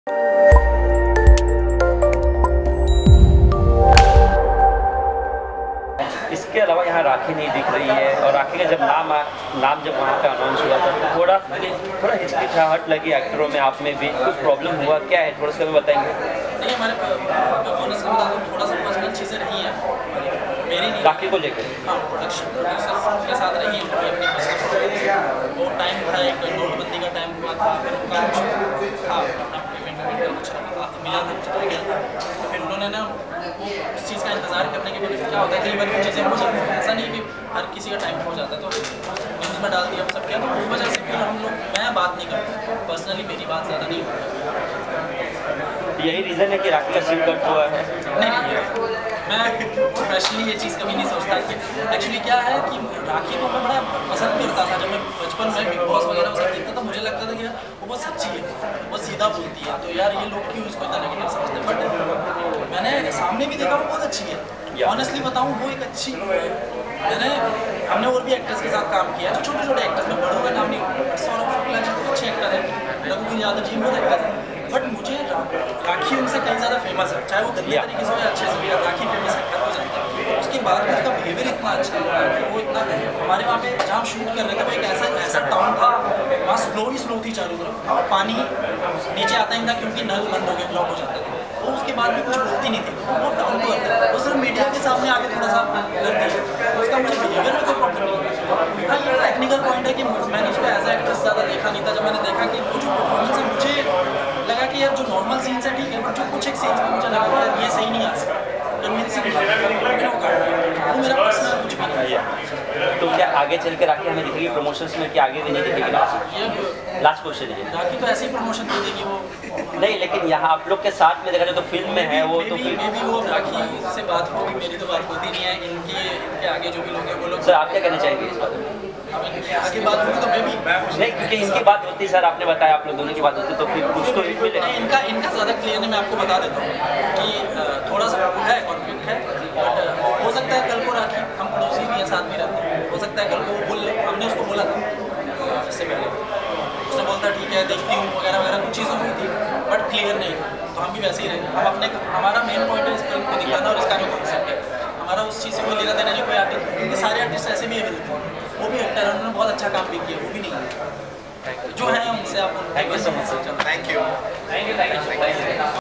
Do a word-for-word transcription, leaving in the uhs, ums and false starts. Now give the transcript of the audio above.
इसके अलावा यहाँ राखी नहीं दिख रही है, और राखी का जब नाम आ, नाम जब वहाँ पे अनाउंस हुआ था तो थोड़ा थोड़ा हिचकिचाहट लगी एक्टरों में, आप में भी कुछ प्रॉब्लम हुआ क्या है, थोड़ा सा हमें बताएंगे? नहीं, हमारे थोड़ा सा पर्सनल चीज़ें रही हैं मेरी नहीं, राखी को लेकर। हाँ, प्रोडक्शन प्रोड्यूसर के साथ रही है अपनी पर्सनल। वो टाइम था, एक नोटबंदी का टाइम हुआ था, फिर उनका कुछ था अपना पेमेंट वेमेंट का कुछ मिला था, चला गया था, तो फिर उन्होंने ना वो उस चीज़ का इंतज़ार करने के बाद क्या होता है कई बार वो चीज़ें हो जाती हैं, ऐसा नहीं कि हर किसी का टाइम हो जाता है, तो न्यूज़ में डाल दिया सब किया, तो उस वजह से फिर हम लोग मैं बात नहीं करता पर्सनली, मेरी बात ज़्यादा नहीं होती। यही रीज़न है कि राखी का सीन कट हुआ है? नहीं नहीं, मैं प्रोफेशनली ये चीज़ कभी नहीं सोचता कि एक्चुअली क्या है कि राखी को मैं बड़ा पसंद करता था, जब मैं बचपन में बिग बॉस वगैरह सब देखता था, मुझे लगता था कि वो बहुत सच्ची है, वो सीधा बोलती है, तो यार ये लोग क्यों उसको इतना नेगेटिव समझते हैं, बट मैंने सामने भी देखा वो बहुत अच्छी है, ऑनेस्टली बताऊँ वो एक अच्छी, मैंने हमने और भी एक्टर्स के साथ काम किया जो छोटे छोटे एक्टर्स में, बड़ों का नाम नहीं, सौरभ शुक्ला जी तो अच्छे एक्टर हैं, रघुवीर यादव जी बहुत एक्टर हैं, बट मुझे राखी उनसे कहीं ज़्यादा फेमस है, चाहे वो गंदे तरीके से हो या अच्छे से हो, राखी फेमस एक्टर हो जाता है, उसके बाद भी उसका बिहेवियर इतना अच्छा है कि वो इतना, हमारे वहाँ पे जहाँ हम शूट कर रहे थे वो एक ऐसा ऐसा टाउन था, वहाँ स्लो ही स्लो थी चारों तरफ, पानी नीचे आता ही था क्योंकि नल बंद हो गए, ब्लॉक हो जाते थे, वो उसके बाद भी कुछ बोलती नहीं थी, वो डाउन टू अर्थ है, वो सिर्फ मीडिया के सामने आके थोड़ा सा करती है, उसका मुझे बिहेवियर में कोई प्रॉब्लम नहीं है। हाँ, ये टेक्निकल पॉइंट है कि मैंने उसको एज ए एक्ट्रेस ज़्यादा देखा नहीं था, जब मैंने देखा कि वो जो परफॉर्मेंस है, मुझे लगा कि यार जो नॉर्मल सीन्स है ठीक है, बट जो कुछ एक सीन्स में मुझे लगा कि यार ये सही नहीं आ सकता, कन्विंसिंग वो मेरा पर्सनल कुछ भी नहीं है। तो क्या आगे चल के राखी हमें दिखेगी प्रमोशंस में, कि आगे भी नहीं दिखेगी? लास्ट लास्ट क्वेश्चन है, राखी तो ऐसे ही प्रमोशन दे देगी वो नहीं, लेकिन यहाँ आप लोग के साथ में देखा जाए तो फिल्म में है वो, तो फिर भी वो राखी से बात होगी, मेरी तो बात होती नहीं है, इनकी इनके आगे जो भी लोग हैं वो लोग। सर आप क्या कहना चाहेंगे इस बारे में? अब इनकी आगे बात होगी तो मैं भी नहीं, क्योंकि इनकी बात होती है, सर आपने बताया आप लोग दोनों की बात होती है, तो फिर कुछ तो हिट मिले। इनका इनका ज़्यादा क्लियर नहीं, मैं आपको बता देता हूँ कि थोड़ा सा है कॉन्फ्लिक्ट है, बट हो सकता है कल को राखी, हम पड़ोसी भी हैं, साथ भी रहते हैं, हो सकता है कल को बोल, हमने उसको बोला था इससे पहले, उसने बोलता ठीक है देखती हूँ वगैरह वगैरह कुछ चीज़ें हुई थी, बट क्लियर नहीं था, तो हम भी वैसे ही रहे, हम अपने हमारा मेन पॉइंट है इस फिल्म को दिखाना और इसका जो कॉन्सेप्ट है, हमारा उस चीज़ से कोई लेना देना नहीं, कोई आर्टिस्ट, क्योंकि सारे आर्टिस्ट ऐसे भी है, वो भी एक्टर है, उन्होंने बहुत अच्छा काम भी किया, वो भी नहीं है जो है उनसे आप। Thank you so much sir. Thank you thank you.